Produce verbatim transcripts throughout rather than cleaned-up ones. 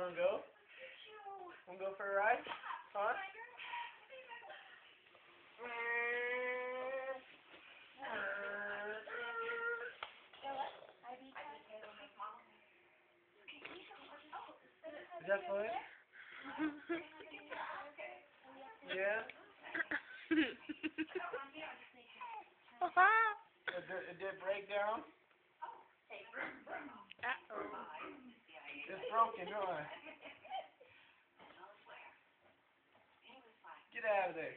wanna go? Wanna go for a ride? Huh? Is that funny? Yeah? It did, it did break down? It's broken, huh? Get out of there.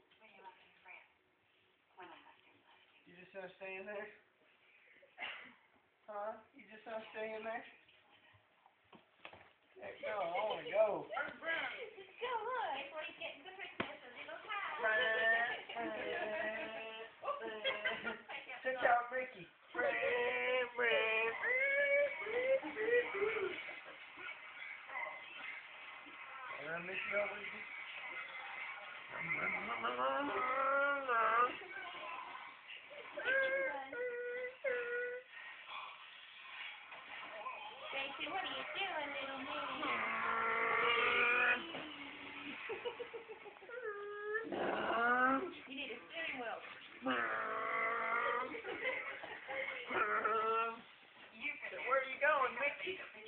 You just gonna stay in there? Huh? You just gonna stay in there? Heck no, I wanna go. Check out Ricky. Wanna mix it up, Ricky? Gracie, what are you doing, little man? You need a steering wheel. Where are you going, Mickey?